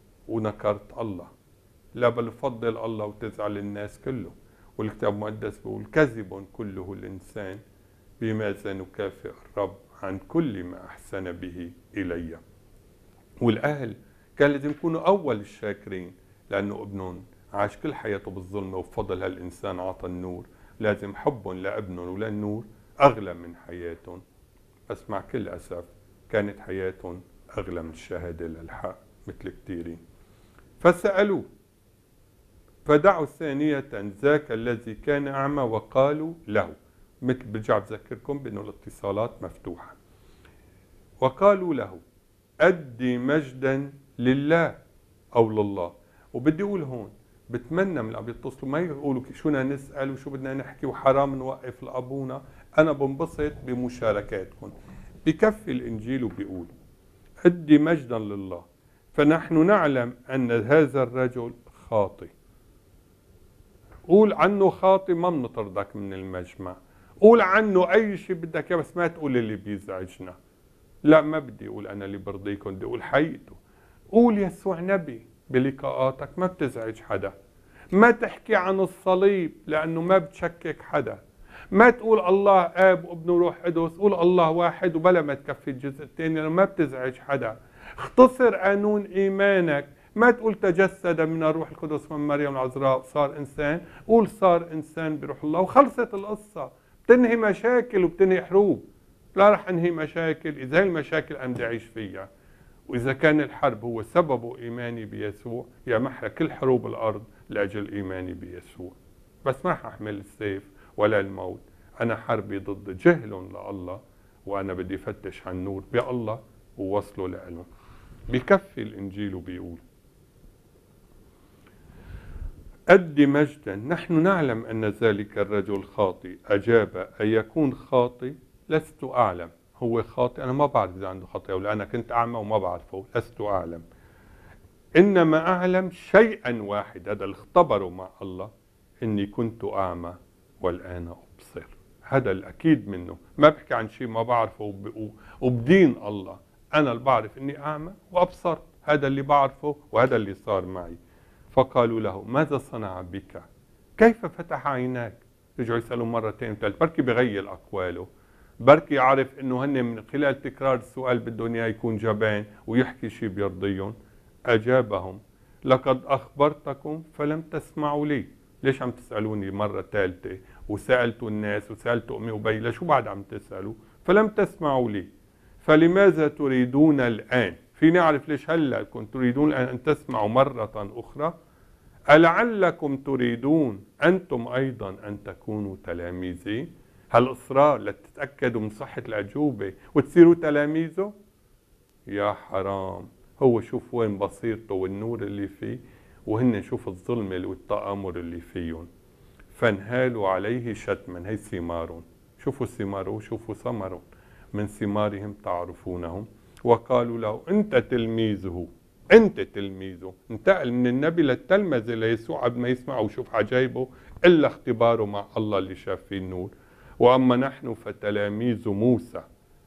ونكرت الله؟ لا بل فضل الله وتزعل الناس كله. والكتاب المقدس بيقول كذب كله الانسان بماذا نكافئ الرب عن كل ما احسن به الي. والاهل كان لازم يكونوا اول الشاكرين، لانه ابنهم عاش كل حياته بالظلمه وبفضل هالانسان عطى النور. لازم حبهم لابنهم وللنور اغلى من حياتهم. بس مع كل اسف كانت حياتهم اغلى من الشهاده للحق مثل كثيرين. فسالوه فدعوا ثانيه ذاك الذي كان اعمى وقالوا له. مثل برجع بذكركم بانه الاتصالات مفتوحه. وقالوا له أدي مجدا لله أو لله. وبدي أقول هون بتمنى من اللي عم بيتصلوا ما يقولوا شو بدنا نسأل وشو بدنا نحكي وحرام نوقف لأبونا. أنا بنبسط بمشاركاتكم. بكفي الإنجيل وبيقول أدي مجدا لله. فنحن نعلم أن هذا الرجل خاطئ. قول عنه خاطئ ما بنطردك من المجمع. قول عنه أي شيء بدك بس ما تقول اللي بيزعجنا. لا ما بدي أقول أنا اللي برضيكم، بدي أقول حقيقته. قول يسوع نبي بلقاءاتك ما بتزعج حدا. ما تحكي عن الصليب لأنه ما بتشكك حدا. ما تقول الله آب وابن وروح قدس، قول الله واحد وبلا ما تكفي الجزء الثاني لأنه ما بتزعج حدا. اختصر قانون إيمانك. ما تقول تجسد من الروح القدس من مريم العذراء صار إنسان، قول صار إنسان بروح الله وخلصت القصة. بتنهي مشاكل وبتنهي حروب. لا رح انهي مشاكل إذا هي المشاكل أنا بدي أعيش فيها. وإذا كان الحرب هو سببه إيماني بيسوع يا محرق كل حروب الأرض لأجل إيماني بيسوع. بس ما ححمل السيف ولا الموت. أنا حربي ضد جهل لله، وأنا بدي فتش عن النور بالله ووصله لإله. بكفي الإنجيل وبيقول أدي مجدا. نحن نعلم أن ذلك الرجل خاطئ. أجاب أن يكون خاطئ لست أعلم. هو خاطئ أنا ما بعرف إذا عنده خطيئة ولا أنا كنت أعمى وما بعرفه. لست أعلم، إنما أعلم شيئا واحد. هذا اللي اختبروا مع الله إني كنت أعمى والآن أبصر. هذا الأكيد منه. ما بحكي عن شيء ما بعرفه وبدين الله. أنا اللي بعرف إني أعمى وأبصر. هذا اللي بعرفه وهذا اللي صار معي. فقالوا له ماذا صنع بك؟ كيف فتح عيناك؟ رجعوا يسألوا مرتين وثالث. بركي بغير أقواله. بركي يعرف إنه هن من خلال تكرار السؤال بدهم إياه يكون جبان ويحكي شيء بيرضيهم. أجابهم لقد أخبرتكم فلم تسمعوا لي. ليش عم تسألوني مرة ثالثة؟ وسألتوا الناس وسألتوا أمي وبي لشو بعد عم تسألوا؟ فلم تسمعوا لي. فلماذا تريدون الآن؟ فيني أعرف ليش هلأ كنتم تريدون الآن أن تسمعوا مرة أخرى؟ ألعلكم تريدون أنتم أيضا أن تكونوا تلاميذي؟ هالإصرار لتتأكدوا من صحة الأجوبة وتصيروا تلاميذه؟ يا حرام. هو شوف وين بصيرته والنور اللي فيه، وهن شوف الظلم والتآمر اللي فيهم. فانهالوا عليه شتما. هي ثمار. شوفوا ثماره شوفوا ثمره. من ثمارهم تعرفونهم. وقالوا له أنت تلميذه. أنت تلميذه. انتقل من النبي للتلمذة ليسوع قبل ما يسمع ويشوف عجائبه إلا اختباره مع الله اللي شاف فيه النور. وأما نحن فتلاميذ موسى.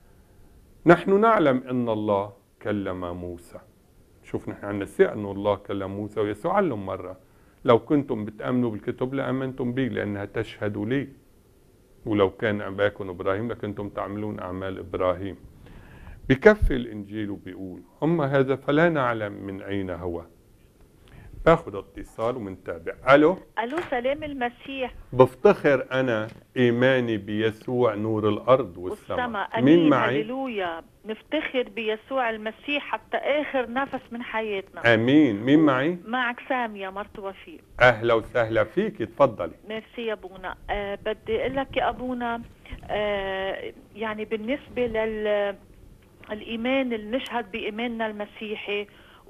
نحن نعلم أن الله كلم موسى. شوف نحن عندنا ثقة أن الله كلم موسى ويسوع علم مرة لو كنتم بتأمنوا بالكتب لأمنتم بي لأنها تشهد لي. ولو كان أباكم إبراهيم لكنتم تعملون أعمال إبراهيم. بكفي الإنجيل وبيقول أما هذا فلا نعلم من أين هو. باخذ اتصال ومنتابع. ألو. ألو سلام المسيح. بفتخر أنا إيماني بيسوع نور الأرض والسماء. مين معي؟ هللويا. نفتخر بيسوع المسيح حتى آخر نفس من حياتنا. أمين. مين معي؟ معك سامية مرت وفيق. أهلا وسهلا فيك. تفضلي. ميرسي يا أبونا. أه بدي أقول لك يا أبونا أه يعني بالنسبة لل الإيمان اللي نشهد بإيماننا المسيحي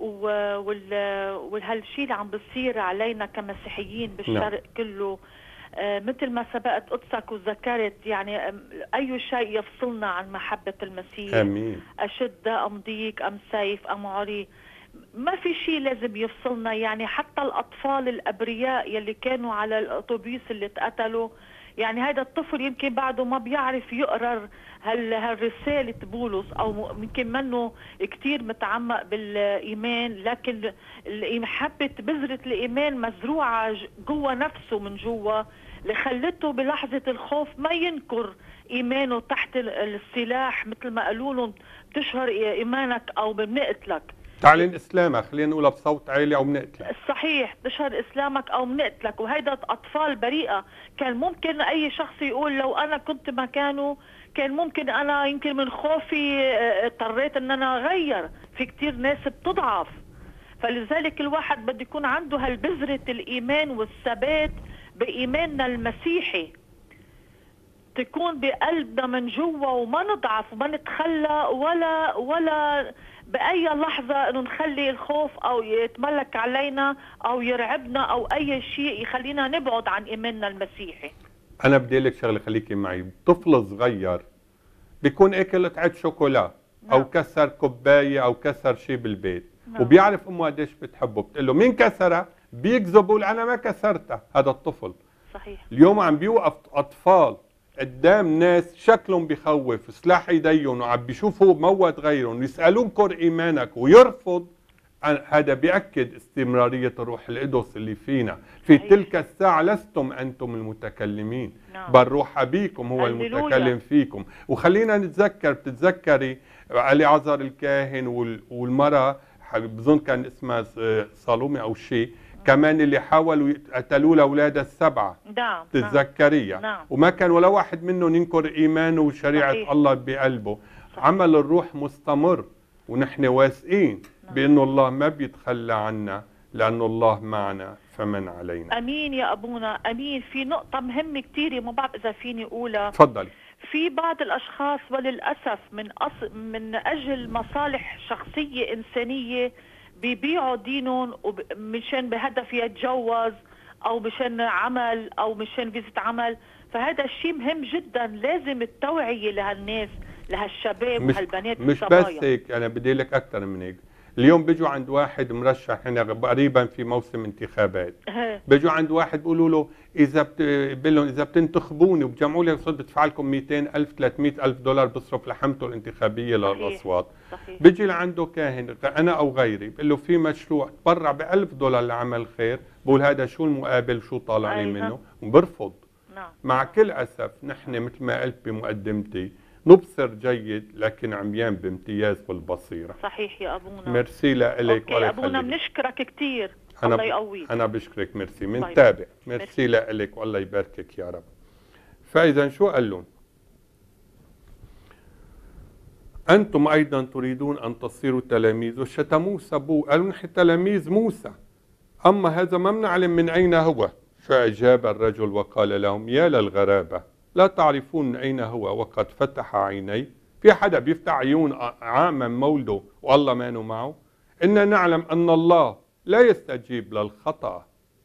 وهالشيء اللي عم بصير علينا كمسيحيين بالشرق no. كله آه مثل ما سبقت قدسك وذكرت يعني أي شيء يفصلنا عن محبة المسيح. أمين. أشد أم ضيق أم سيف أم عري، ما في شيء لازم يفصلنا. يعني حتى الأطفال الأبرياء يلي كانوا على الأوتوبيس اللي اتقتلوا، يعني هذا الطفل يمكن بعده ما بيعرف يقرأ هالرسالة بولس أو يمكن منه كتير متعمق بالإيمان، لكن محبة بذرة الإيمان مزروعة جوا نفسه من جوا لخلته بلحظة الخوف ما ينكر إيمانه تحت السلاح مثل ما قالوا له بتشهر إيمانك أو بنقتلك. تعلن إسلامك، خلينا نقولها بصوت عالي أو بنقتلك. صحيح، تشهر إسلامك أو بنقتلك. وهيدا أطفال بريئة. كان ممكن أي شخص يقول لو أنا كنت مكانه كان ممكن أنا يمكن من خوفي اضطريت أن أنا أغير. في كتير ناس بتضعف، فلذلك الواحد بده يكون عنده هالبذرة الإيمان والثبات بإيماننا المسيحي تكون بقلبنا من جوا وما نضعف وما نتخلى ولا ولا باي لحظه انه نخلي الخوف او يتملك علينا او يرعبنا او اي شيء يخلينا نبعد عن ايماننا المسيحي. انا بدي لك شغله، خليكي معي. طفل صغير بيكون اكل قطعه شوكولا او نعم. كسر كوبايه او كسر شيء بالبيت، نعم. وبيعرف امه قديش بتحبه، بتقول له مين كسرها؟ بيكذب بيقول انا ما كسرتها. هذا الطفل. صحيح. اليوم عم بيوقف اطفال قدام ناس شكلهم بخوف، سلاح ايديهم وعم بيشوفوا موت غيرهم، يسالون كر ايمانك ويرفض. هذا بيأكد استمرارية الروح القدس اللي فينا. في صحيح. تلك الساعة لستم أنتم المتكلمين، نعم. بل روح أبيكم هو هللويا. المتكلم فيكم. وخلينا نتذكر، بتتذكري اليعزر الكاهن والمرأة بظن كان اسمها صالومي أو شيء كمان اللي حاولوا يقتلوا لأولادها السبعة. نعم. تتذكريها؟ نعم. وما كان ولا واحد منهم ينكر إيمانه وشريعة صحيح. الله بقلبه. صحيح. عمل الروح مستمر، ونحن واثقين بأنه الله ما بيتخلى عنا، لأنه الله معنا فمن علينا. امين يا ابونا، امين. في نقطه مهمه كثير، ما بعرف اذا فيني اقولها. تفضلي. في بعض الاشخاص وللاسف من أص... من اجل مصالح شخصيه انسانيه بيبيعوا دينهم وب... مشان بهدف يتجوز او مشان عمل او مشان فيزة عمل. فهذا الشيء مهم جدا، لازم التوعيه لهالناس، لهالشباب مش وهالبنات مش والصبايا. بس هيك، أنا بدي لك أكثر من هيك. اليوم بيجوا عند واحد مرشح، هنا قريبا في موسم انتخابات، بيجوا عند واحد بيقولوا له اذا بقول اذا بتنتخبوني وبجمعوا لي صرت بدفع لكم مئتين ألف ثلاثمئة ألف دولار بصرف لحمته الانتخابيه للاصوات. صحيح. بيجي لعنده كاهن انا او غيري بقول له في مشروع تبرع ب ألف دولار لعمل خير، بقول هذا شو المقابل، شو طالع لي منه؟ وبرفض. نعم. مع كل اسف نحن مثل ما قلت بمقدمتي نبصر جيد لكن عميان بامتياز بالبصيره. صحيح يا ابونا. ميرسي لك. اوكي ابونا، بنشكرك كثير. الله يقويك. انا بشكرك. ميرسي. منتابع. ميرسي لك والله يباركك يا رب. فاذا شو قال لهم؟ انتم ايضا تريدون ان تصيروا تلاميذ، وشتموه سبوه، قالوا نحن تلاميذ موسى، اما هذا ما بنعلم من اين هو. فاجاب الرجل وقال لهم يا للغرابه، لا تعرفون من أين هو وقد فتح عيني؟ في حدا بيفتح عيون عاما مولده والله ما أنه معه؟ إننا نعلم أن الله لا يستجيب للخطأ،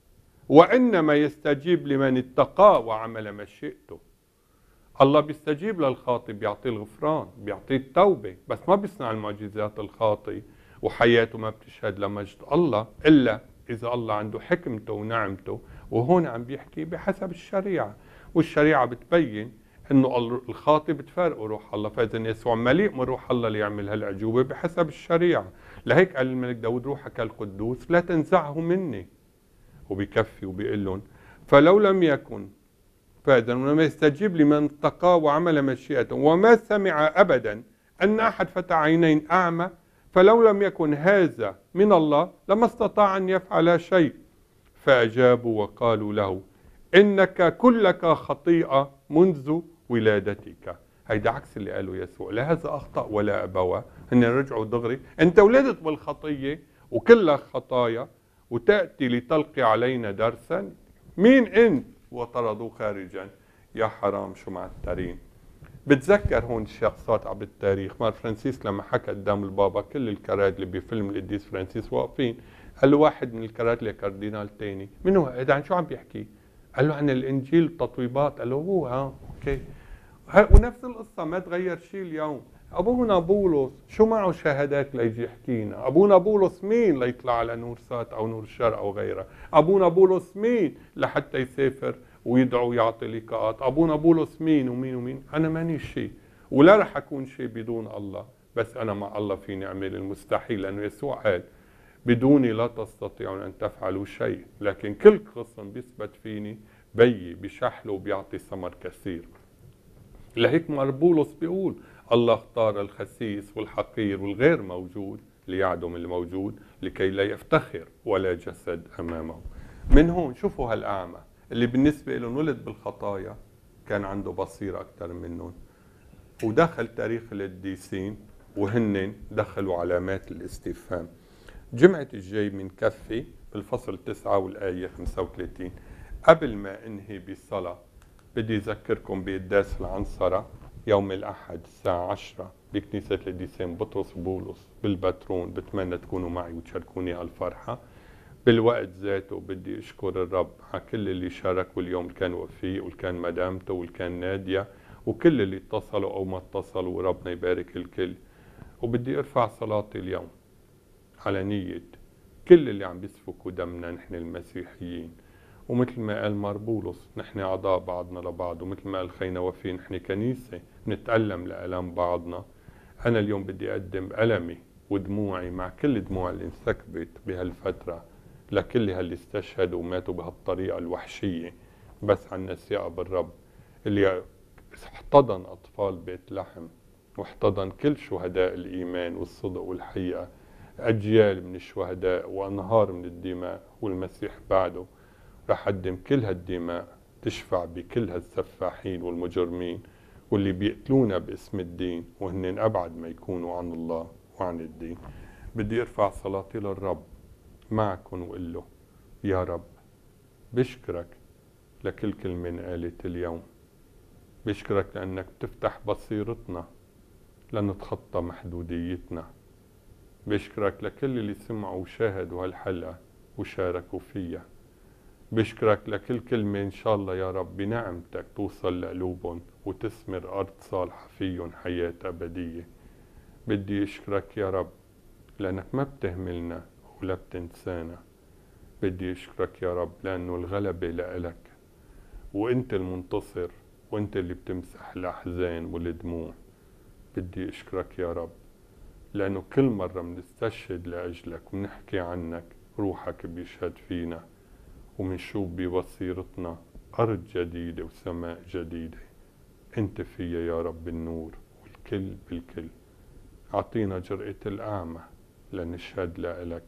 وإنما يستجيب لمن اتقى وعمل مشيئته. الله بيستجيب للخاطئ، بيعطيه الغفران، بيعطيه التوبة، بس ما بيصنع المعجزات الخاطئ وحياته ما بتشهد لمجد الله إلا إذا الله عنده حكمته ونعمته. وهون عم بيحكي بحسب الشريعة، والشريعة بتبين انه الخاطئ بتفارقه روح الله. فاذا يسوع مليء من روح الله ليعمل هالعجوبة بحسب الشريعة. لهيك قال الملك داود روحك القدوس لا تنزعه مني. وبكفي وبيقول لهم فلو لم يكن، فاذا لما يستجيب لمن اتقى وعمل مشيئته، وما سمع ابدا ان احد فتح عينين اعمى، فلو لم يكن هذا من الله لما استطاع ان يفعل شيء. فاجابوا وقالوا له إنك كلك خطيئة منذ ولادتك. هيدا عكس اللي قاله يسوع، لا هذا أخطأ ولا أبوه، هن رجعوا دغري أنت ولدت بالخطية وكلها خطايا وتأتي لتلقي علينا درسا. مين أنت؟ وطردوه خارجا. يا حرام شو معترين. بتذكر هون شخصات عبر التاريخ، مار فرانسيس لما حكى قدام البابا كل الكراد اللي بفيلم القديس فرانسيس واقفين، قال له واحد من الكراد لكاردينال تاني منو هذا؟ عن شو عم بيحكي؟ قال له عن الانجيل التطويبات. قال له هو اه اوكي. ونفس القصه ما تغير شيء اليوم. ابونا بولس شو معه شهادات ليجي يحكينا؟ ابونا بولس مين ليطلع على نور سات او نور الشرق او غيرها؟ ابونا بولس مين لحتى يسافر ويدعو ويعطي لقاءات؟ ابونا بولس مين ومين ومين؟ انا ماني شيء ولا رح اكون شيء بدون الله، بس انا مع الله فيني اعمل المستحيل، لانه يسوع قال بدوني لا تستطيعون أن تفعلوا شيء. لكن كل غصن بيثبت فيني بيي بشحله وبيعطي ثمر كثير. لهيك مار بولس بيقول الله اختار الخسيس والحقير والغير موجود ليعدم الموجود لكي لا يفتخر ولا جسد أمامه. من هون شوفوا هالأعمى اللي بالنسبة له انولد بالخطايا كان عنده بصيرة أكثر منهم، ودخل تاريخ القديسين وهن دخلوا علامات الاستفهام. جمعة الجاي من كفي بالفصل تسعة والآية خمسة وثلاثين. قبل ما انهي بالصلاة بدي اذكركم بقداس العنصرة يوم الأحد الساعة عشرة بكنيسة القديسين بطرس بولس بالباترون. بتمنى تكونوا معي وتشاركوني هالفرحة. بالوقت ذاته بدي أشكر الرب على كل اللي شاركوا اليوم، اللي كان وفيق واللي كان مدامته واللي كان نادية وكل اللي اتصلوا أو ما اتصلوا، وربنا يبارك الكل. وبدي أرفع صلاتي اليوم على نية كل اللي عم بيسفكوا دمنا نحن المسيحيين، ومثل ما قال مار بولس نحن أعضاء بعضنا لبعض، ومثل ما قال خينا وفي نحن كنيسة نتألم لألم بعضنا. أنا اليوم بدي أقدم ألمي ودموعي مع كل دموع اللي انسكبت بهالفترة لكل اللي استشهدوا وماتوا بهالطريقة الوحشية بس عن نسيئة بالرب، اللي احتضن أطفال بيت لحم واحتضن كل شهداء الإيمان والصدق والحقيقة، أجيال من الشهداء وأنهار من الدماء. والمسيح بعده رح قدم كل هالدماء تشفع بكل هالسفاحين والمجرمين واللي بيقتلونا باسم الدين وهن أبعد ما يكونوا عن الله وعن الدين. بدي أرفع صلاتي للرب معكم وقل له يا رب بشكرك لكل كلمة قالت اليوم، بشكرك لأنك بتفتح بصيرتنا لنتخطى محدوديتنا، بشكرك لكل اللي سمعوا وشاهدوا هالحلقة وشاركوا فيها، بشكرك لكل كلمة إن شاء الله يا رب بنعمتك توصل لقلوبهم وتثمر أرض صالحة فيهم حياة أبدية. بدي أشكرك يا رب لأنك ما بتهملنا ولا بتنسانا. بدي أشكرك يا رب لأنه الغلبة لإلك وإنت المنتصر وإنت اللي بتمسح الأحزان والدموع. بدي أشكرك يا رب لأنه كل مرة منستشهد لأجلك ونحكي عنك روحك بيشهد فينا ومنشوف ببصيرتنا أرض جديدة وسماء جديدة أنت فيها يا رب النور والكل بالكل. أعطينا جرأة الأعمى لنشهد لإلك،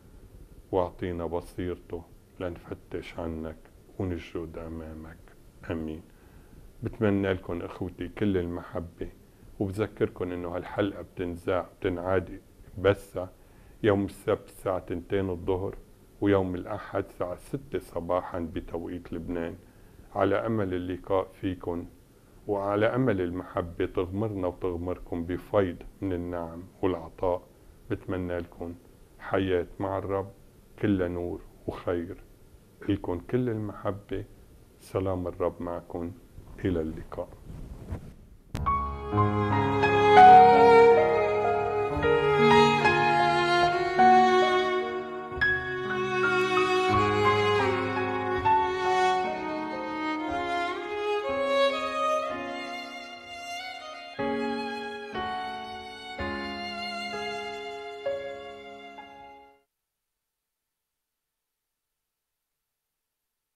وأعطينا بصيرته لنفتش عنك ونسجد أمامك. أمين. بتمنى لكم إخوتي كل المحبة، وبذكركم إنه هالحلقة بتنزع بتنعاد بس يوم السبت الساعة اثنتين الظهر ويوم الأحد الساعة ستة صباحا بتوقيت لبنان، على أمل اللقاء فيكم وعلى أمل المحبة تغمرنا وتغمركم بفيض من النعم والعطاء. بتمنى لكم حياة مع الرب كل نور وخير. لكم كل المحبة. سلام الرب معكم. إلى اللقاء.